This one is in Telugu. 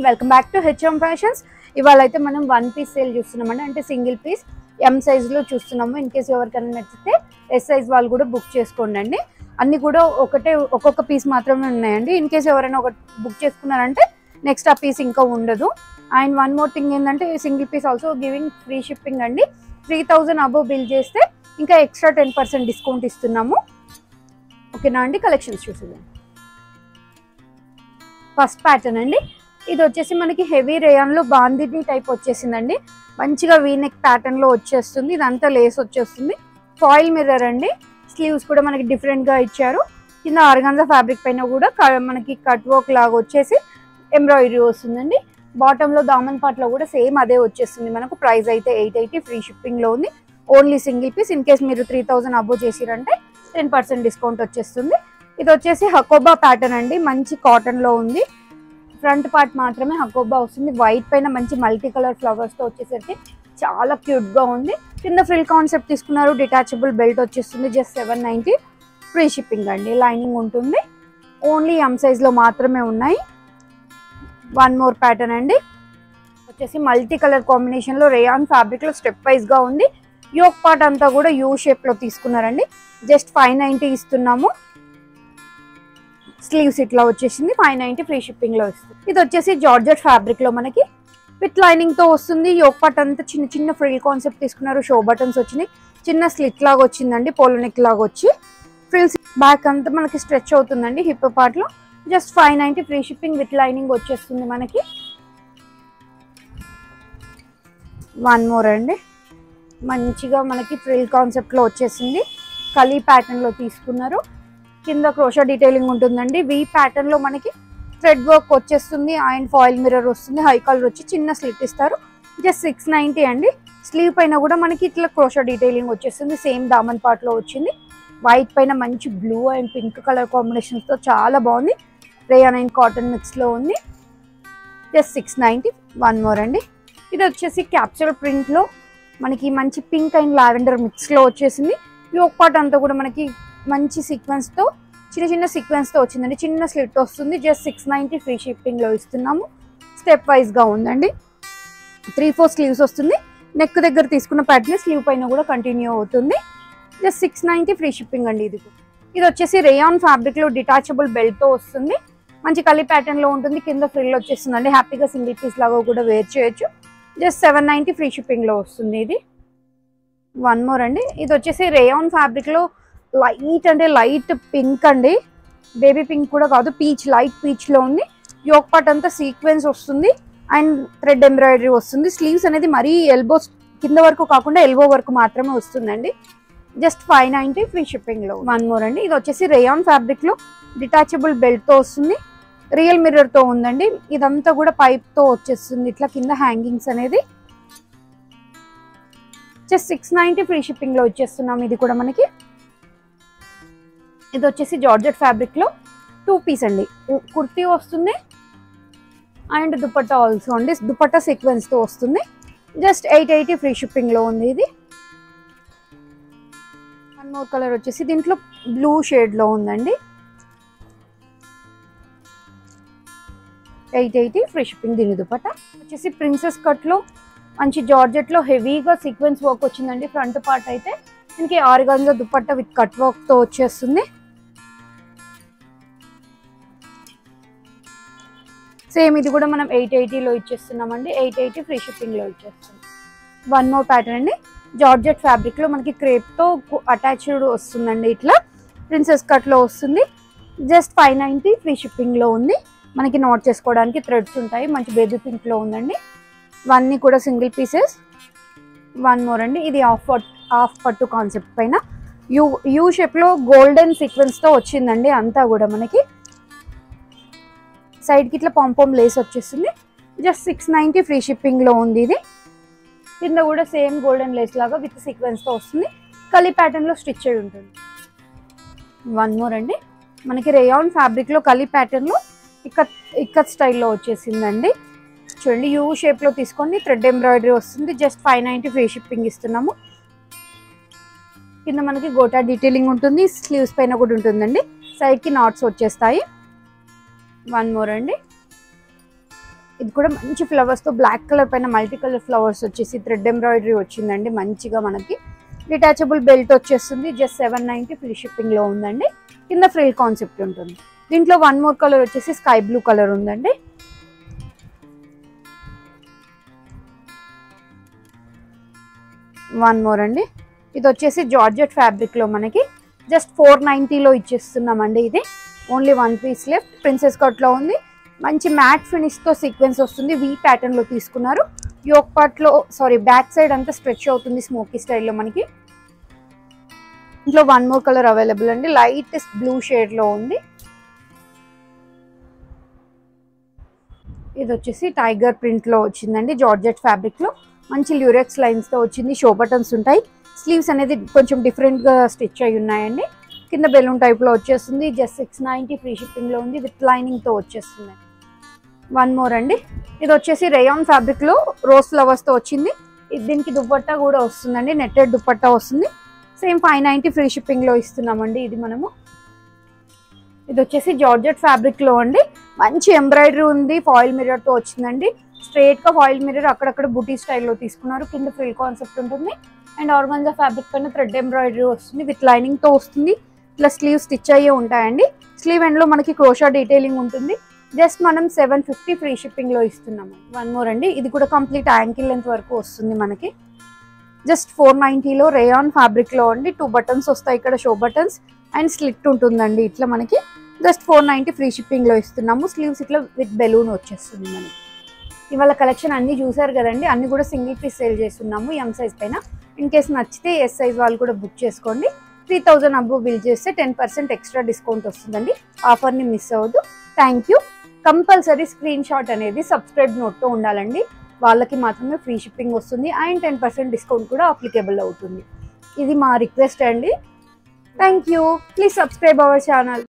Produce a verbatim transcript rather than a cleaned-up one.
Welcome back to HM fashions. ఇవాళ అయితే మనం వన్ పీస్ సేల్ చూస్తున్నామండి, అంటే సింగిల్ పీస్ ఎం సైజ్లో చూస్తున్నాము. ఇన్ కేసు ఎవరికైనా నచ్చితే ఎస్ సైజ్ వాళ్ళు కూడా బుక్ చేసుకోండి అండి. అన్నీ కూడా ఒకటే ఒక్కొక్క పీస్ మాత్రమే ఉన్నాయండి. ఇన్ కేసు ఎవరైనా ఒక బుక్ చేసుకున్నారంటే నెక్స్ట్ ఆ పీస్ ఇంకా ఉండదు. అండ్ వన్ మోర్ థింగ్ ఏంటంటే single piece also giving free shipping అండి. త్రీ థౌజండ్ అబోవ్ బిల్ చేస్తే ఇంకా ఎక్స్ట్రా టెన్ పర్సెంట్ డిస్కౌంట్ ఇస్తున్నాము. ఓకేనా అండి, కలెక్షన్స్ చూసేద్దాం. ఫస్ట్ ప్యాటర్న్ అండి, ఇది వచ్చేసి మనకి హెవీ రేయాన్లో బాందిని టైప్ వచ్చేసిందండి. మంచిగా వీనెక్ ప్యాటర్న్లో వచ్చేస్తుంది. ఇదంతా లేస్ వచ్చేస్తుంది. ఫాయిల్ మిర్రర్ అండి. స్లీవ్స్ కూడా మనకి డిఫరెంట్గా ఇచ్చారు. కింద ఆర్గాన్జా ఫ్యాబ్రిక్ పైన కూడా మనకి కట్ వర్క్ లాగా వచ్చేసి ఎంబ్రాయిడరీ వస్తుందండి. బాటంలో దామన్ పార్ట్లో కూడా సేమ్ అదే వచ్చేస్తుంది. మనకు ప్రైస్ అయితే ఎయిట్ ఎయిటీ ఫ్రీ షిప్పింగ్లో ఉంది. Only single piece. In case మీరు త్రీ థౌజండ్ అబోవ్ చేసిరంటే టెన్ పర్సెంట్ డిస్కౌంట్ వచ్చేస్తుంది. ఇది వచ్చేసి హకోబా ప్యాటర్న్ అండి. మంచి కాటన్లో ఉంది. ఫ్రంట్ పార్ట్ మాత్రమే హకోబా వస్తుంది. వైట్ పైన మంచి మల్టీ కలర్ ఫ్లవర్స్తో వచ్చేసరికి చాలా క్యూట్గా ఉంది. కింద ఫ్రిల్ కాన్సెప్ట్ తీసుకున్నారు. డిటాచబుల్ బెల్ట్ వచ్చేస్తుంది. Just seven ninety free shipping అండి. లైనింగ్ ఉంటుంది. ఓన్లీ ఎం సైజ్లో మాత్రమే ఉన్నాయి. వన్ మోర్ ప్యాటర్న్ అండి, వచ్చేసి మల్టీ కలర్ కాంబినేషన్లో రేయాన్ ఫ్యాబ్రిక్లో స్టెప్ వైజ్గా ఉంది. యోక్ పార్ట్ అంతా కూడా యూ షేప్లో తీసుకున్నారండి. జస్ట్ ఫైవ్ నైంటీ ఇస్తున్నాము. స్లీవ్స్ ఇట్లా వచ్చేసింది. ఫైవ్ నైంటీ ఫ్రీ షిప్పింగ్లో వస్తుంది. ఇది వచ్చేసి జార్జెట్ ఫ్యాబ్రిక్లో మనకి విత్ లైనింగ్తో వస్తుంది. యోక్ పార్ట్ అంతా చిన్న చిన్న ఫ్రిల్ కాన్సెప్ట్ తీసుకున్నారు. షో బటన్స్ వచ్చినాయి. చిన్న స్లిట్ లాగా వచ్చిందండి. పోలో నెక్ లాగా వచ్చి ఫ్రిల్స్ బ్యాక్ అంతా మనకి స్ట్రెచ్ అవుతుందండి. హిప్ పార్ట్లో just five ninety free shipping with lining వచ్చేస్తుంది మనకి. వన్ మోర్ అండి, మంచిగా మనకి ఫ్రిల్ కాన్సెప్ట్లో వచ్చేసింది. కలీ ప్యాటర్న్లో తీసుకున్నారు. కింద క్రోషా డీటెయిలింగ్ ఉంటుందండి. వీ ప్యాటర్న్లో మనకి థ్రెడ్ వర్క్ వచ్చేస్తుంది. అండ్ ఫాయిల్ మిర్రర్ వస్తుంది. హై కలర్ వచ్చి చిన్న స్లిట్ ఇస్తారు. జస్ట్ సిక్స్ నైంటీ అండి. స్లీవ్ పైన కూడా మనకి ఇట్లా క్రోషా డీటెయిలింగ్ వచ్చేస్తుంది. సేమ్ దామన్ పార్ట్లో వచ్చింది. వైట్ పైన మంచి బ్లూ అండ్ పింక్ కలర్ కాంబినేషన్స్తో చాలా బాగుంది. రేయాన్ అండ్ కాటన్ మిక్స్లో ఉంది. Just six ninety. One more అండి, ఇది వచ్చేసి క్యాప్చర్ ప్రింట్లో మనకి మంచి పింక్ అండ్ లావెండర్ మిక్స్లో వచ్చేసింది. యోక్ పార్ట్ అంతా కూడా మనకి మంచి సీక్వెన్స్తో చిన్న చిన్న సీక్వెన్స్తో వచ్చిందండి. చిన్న స్లిట్ వస్తుంది. జస్ట్ సిక్స్ నైంటీ ఫ్రీ షిప్పింగ్లో ఇస్తున్నాము. స్టెప్ వైజ్గా ఉందండి. త్రీ ఫోర్ స్లీవ్స్ వస్తుంది. నెక్ దగ్గర తీసుకున్న ప్యాటర్న్ స్లీవ్ పైన కూడా కంటిన్యూ అవుతుంది. Just six ninety free shipping అండి. ఇది ఇది వచ్చేసి రేయాన్ ఫ్యాబ్రిక్లో డిటాచబుల్ బెల్ట్తో వస్తుంది. మంచి కలీ ప్యాటర్న్లో ఉంటుంది. కింద ఫ్రిల్ వచ్చేస్తుందండి. హ్యాపీగా సింగిల్ పీస్ లాగా కూడా వేర్ చేయొచ్చు. జస్ట్ సెవెన్ నైంటీ ఫ్రీ షిప్పింగ్లో వస్తుంది. ఇది వన్ మోర్ అండి, ఇది వచ్చేసి రేయాన్ ఫ్యాబ్రిక్లో లైట్ అంటే లైట్ పింక్ అండి. బేబీ పింక్ కూడా కాదు, పీచ్, లైట్ పీచ్లో ఉంది. యోక్ పార్ట్ అంతా సీక్వెన్స్ వస్తుంది అండ్ థ్రెడ్ ఎంబ్రాయిడరీ వస్తుంది. స్లీవ్స్ అనేది మరీ ఎల్బో కింద వరకు కాకుండా ఎల్బో వరకు మాత్రమే వస్తుందండి. జస్ట్ ఫైవ్ నైంటీ ఫ్రీ షిప్పింగ్లో. వన్ మోర్ అండి, ఇది వచ్చేసి రేయాన్ ఫ్యాబ్రిక్లో డిటాచబుల్ బెల్ట్తో వస్తుంది. రియల్ మిర్రర్తో ఉందండి. ఇదంతా కూడా పైప్తో వచ్చేస్తుంది. ఇట్లా కింద హ్యాంగింగ్స్ అనేది. జస్ట్ సిక్స్ నైంటీ ఫ్రీ షిప్పింగ్లో వచ్చేస్తున్నాం. ఇది కూడా మనకి ఇది వచ్చేసి జార్జెట్ ఫ్యాబ్రిక్లో టూ పీస్ అండి. కుర్తీ వస్తుంది అండ్ దుపట్టా ఆల్సో అండి. దుపట్టా సీక్వెన్స్తో వస్తుంది. జస్ట్ ఎయిట్ ఎయిటీ ఫ్రీ షిప్పింగ్లో ఉంది. ఇది వన్ మోర్ కలర్ వచ్చేసి దీంట్లో బ్లూ షేడ్లో ఉందండి. Eight eighty free shipping. దీని దుపట్టా వచ్చేసి ప్రిన్సెస్ కట్లో మంచి జార్జెట్లో హెవీగా సీక్వెన్స్ వర్క్ వచ్చిందండి. ఫ్రంట్ పార్ట్ అయితే దీనికి ఆర్గాన్జా దుపట్టా విత్ కట్ వర్క్తో వచ్చేస్తుంది. సేమ్ ఇది కూడా మనం ఎయిట్ ఎయిటీలో ఇచ్చేస్తున్నామండి. ఎయిట్ ఎయిటీ ఫ్రీ షిప్పింగ్లో ఇచ్చేస్తున్నాం. వన్ మోర్ ప్యాటర్న్ అండి, జార్జెట్ ఫ్యాబ్రిక్లో మనకి క్రేప్తో అటాచ్డ్ వస్తుందండి. ఇట్లా ప్రిన్సెస్ కట్లో వస్తుంది. జస్ట్ ఫైవ్ నైంటీ ఫ్రీ షిప్పింగ్లో ఉంది. మనకి నోట్ చేసుకోవడానికి థ్రెడ్స్ ఉంటాయి. మంచి బేబీ పింక్లో ఉందండి. ఇవన్నీ కూడా సింగిల్ పీసెస్. వన్ మోర్ అండి, ఇది ఆఫ్ ఆఫ్ పట్టు కాన్సెప్ట్ పైన యూ యూ షేప్లో గోల్డెన్ సీక్వెన్స్తో వచ్చిందండి. అంతా కూడా మనకి సైడ్కి ఇట్లా పాంపామ్ లేస్ వచ్చేస్తుంది. జస్ట్ సిక్స్ నైంటీ ఫ్రీ షిప్పింగ్లో ఉంది. ఇది కింద కూడా సేమ్ గోల్డెన్ లేస్ లాగా విత్ సీక్వెన్స్తో వస్తుంది. కలీ ప్యాటర్న్లో స్టిచ్ అయి ఉంటుంది. వన్ మోర్ అండి, మనకి రేయాన్ ఫ్యాబ్రిక్లో కలీ ప్యాటర్న్లో ఇక్కత్ ఇక్కత్ స్టైల్లో వచ్చేసిందండి. చూడండి, యూ షేప్లో తీసుకోండి. థ్రెడ్ ఎంబ్రాయిడరీ వస్తుంది. Just five ninety free shipping ఇస్తున్నాము. కింద మనకి గోటా డీటెయిలింగ్ ఉంటుంది. స్లీవ్స్ పైన కూడా ఉంటుందండి. సైడ్కి నాట్స్ వచ్చేస్తాయి. వన్ మోర్ అండి, ఇది కూడా మంచి ఫ్లవర్స్ తో బ్లాక్ కలర్ పైన మల్టీ కలర్ ఫ్లవర్స్ వచ్చేసి థ్రెడ్ ఎంబ్రాయిడరీ వచ్చిందండి మంచిగా మనకి. డిటాచబుల్ బెల్ట్ వచ్చేస్తుంది, just seven ninety free shipping లో ఉందండి. కింద ఫ్రిల్ కాన్సెప్ట్ ఉంటుంది. దీంట్లో వన్ మోర్ కలర్ వచ్చేసి స్కై బ్లూ కలర్ ఉందండి. వన్ మోర్ అండి, ఇది వచ్చేసి జార్జెట్ ఫ్యాబ్రిక్ లో మనకి జస్ట్ ఫోర్ నైన్టీలో ఇచ్చేస్తున్నామండి. ఇది only one piece left. Princess cut లో ఉంది, మంచి మ్యాట్ ఫినిష్ తో సీక్వెన్స్ వస్తుంది. వీ ప్యాటర్న్ లో తీసుకున్నారు. యోక్ పార్ట్ లో సారీ బ్యాక్ సైడ్ అంతా స్ట్రెచ్ అవుతుంది స్మోకీ స్టైల్లో మనకి. ఇంట్లో వన్ మోర్ కలర్ అవైలబుల్ అండి, లైట్ బ్లూ షేడ్ లో ఉంది. ఇది వచ్చేసి టైగర్ ప్రింట్ లో వచ్చిందండి, జార్జెట్ ఫ్యాబ్రిక్ లో మంచి ల్యూరెక్స్ లైన్స్ తో వచ్చింది. షో బటన్స్ ఉంటాయి. స్లీవ్స్ అనేది కొంచెం డిఫరెంట్ గా స్టిచ్ అయి ఉన్నాయండి. కింద బెలూన్ టైప్ లో వచ్చేస్తుంది. Just six ninety free shipping లో ఉంది, విత్ లైనింగ్ తో వచ్చేస్తుంది. వన్ మోర్ అండి, ఇది వచ్చేసి రేయాన్ ఫ్యాబ్రిక్ లో రోజ్ ఫ్లవర్స్ తో వచ్చింది. దీనికి దుపట్టా కూడా వస్తుందండి, నెట్టెడ్ దుపట్టా వస్తుంది. Same five ninety free shipping లో ఇస్తున్నామండి. ఇది మనము ఇది వచ్చేసి జార్జెట్ ఫ్యాబ్రిక్ లో అండి, మంచి ఎంబ్రాయిడరీ ఉంది, ఫాయిల్ మిర్రర్ తో వచ్చిందండి. స్ట్రైట్ గా ఫాయిల్ మిర్రర్ అక్కడక్కడ బుటీ స్టైల్లో తీసుకున్నారు. కింద ఫ్రిల్ కాన్సెప్ట్ ఉంటుంది. అండ్ ఆర్గాన్జా ఫ్యాబ్రిక్ పైన థ్రెడ్ ఎంబ్రాయిడరీ వస్తుంది, విత్ లైనింగ్ తో వస్తుంది. ప్లస్ స్లీవ్ స్టిచ్ అయ్యే ఉంటాయండి. స్లీవ్ ఎండ్ లో మనకి క్రోషా డీటెయిలింగ్ ఉంటుంది. జస్ట్ మనం సెవెన్ ఫిఫ్టీ ఫ్రీ షిప్పింగ్ లో ఇస్తున్నాము. వన్ మోర్ అండి, ఇది కూడా కంప్లీట్ యాంకిల్ లెంత్ వరకు వస్తుంది మనకి. జస్ట్ ఫోర్ నైన్టీలో రేయాన్ ఫ్యాబ్రిక్ లో అండి. టూ బటన్స్ వస్తాయి ఇక్కడ, షో బటన్స్ అండ్ స్లిట్ ఉంటుందండి ఇట్లా మనకి. Just four ninety free shipping లో ఇస్తున్నాము. స్లీవ్స్ ఇట్లా విత్ బెలూన్ వచ్చేస్తుంది మనకి. ఇవాళ కలెక్షన్ అన్ని చూసారు కదండి, అన్ని కూడా సింగిల్ పీస్ సేల్ చేస్తున్నాము ఎం సైజ్ పైన. ఇన్ కేస్ నచ్చితే ఎస్ సైజ్ వాళ్ళు కూడా బుక్ చేసుకోండి. త్రీ థౌజండ్ అబోవ్ బిల్ చేస్తే టెన్ పర్సెంట్ ఎక్స్ట్రా డిస్కౌంట్ వస్తుందండి. ఆఫర్ని మిస్ అవ్వద్దు. Thank you. Compulsory screenshot అనేది సబ్స్క్రైబ్ నోట్తో ఉండాలండి, వాళ్ళకి మాత్రమే ఫ్రీ షిప్పింగ్ వస్తుంది. అండ్ టెన్ పర్సెంట్ డిస్కౌంట్ కూడా అప్లికేబుల్ అవుతుంది. ఇది మా రిక్వెస్ట్ అండి. Thank you. Please subscribe our channel.